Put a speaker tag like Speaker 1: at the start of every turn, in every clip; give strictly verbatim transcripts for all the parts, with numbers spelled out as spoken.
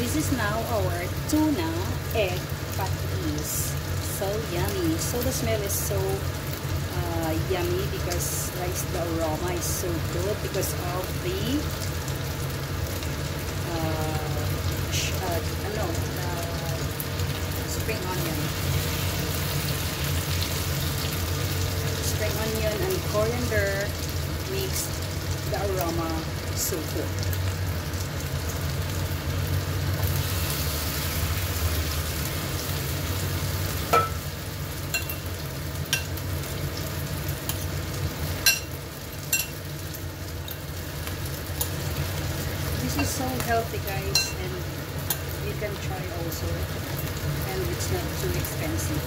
Speaker 1: this is now our tuna egg patties. So yummy. So the smell is so uh, yummy because like the aroma is so good because of the uh, uh, ano, uh, spring onion. Spring onion and coriander makes the aroma so good. This is so healthy, guys, and you can try also, and it's not too expensive.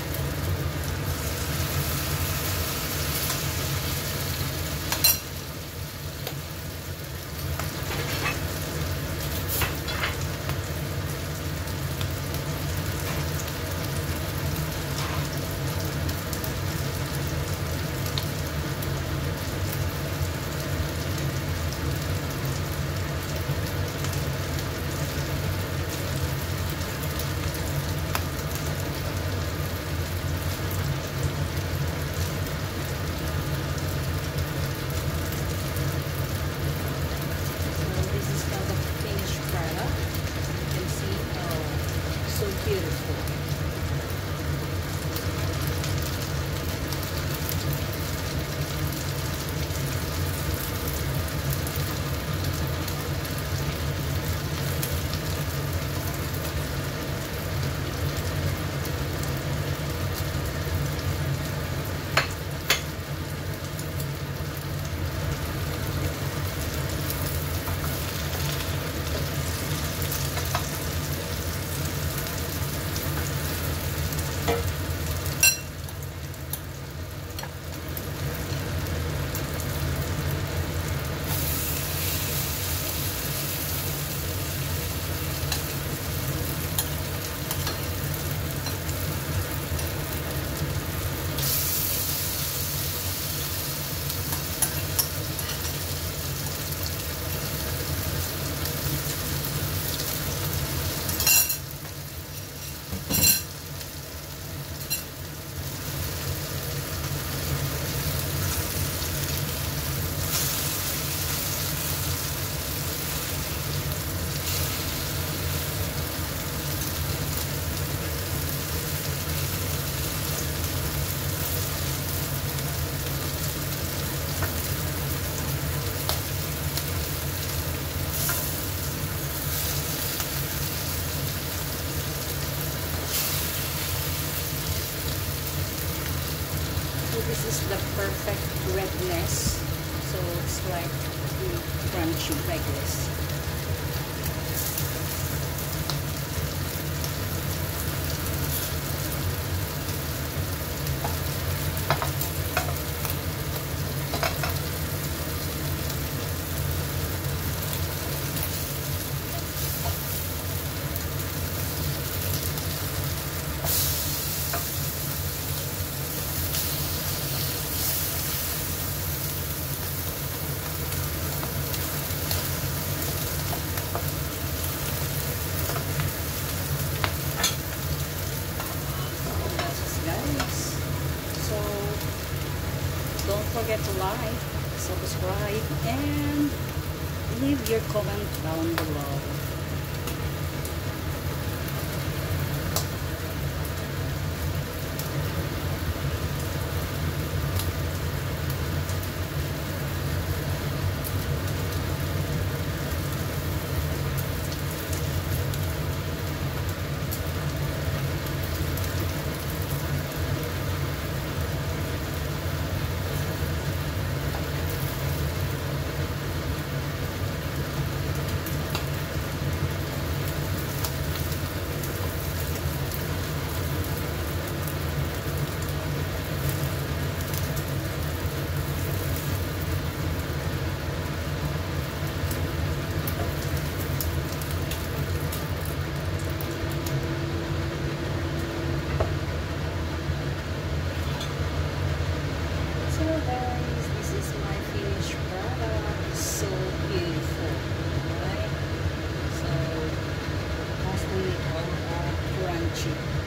Speaker 1: Beautiful. This is the perfect redness, so it's like crunchy like this. Don't forget to like, subscribe, and leave your comment down below. kimchi.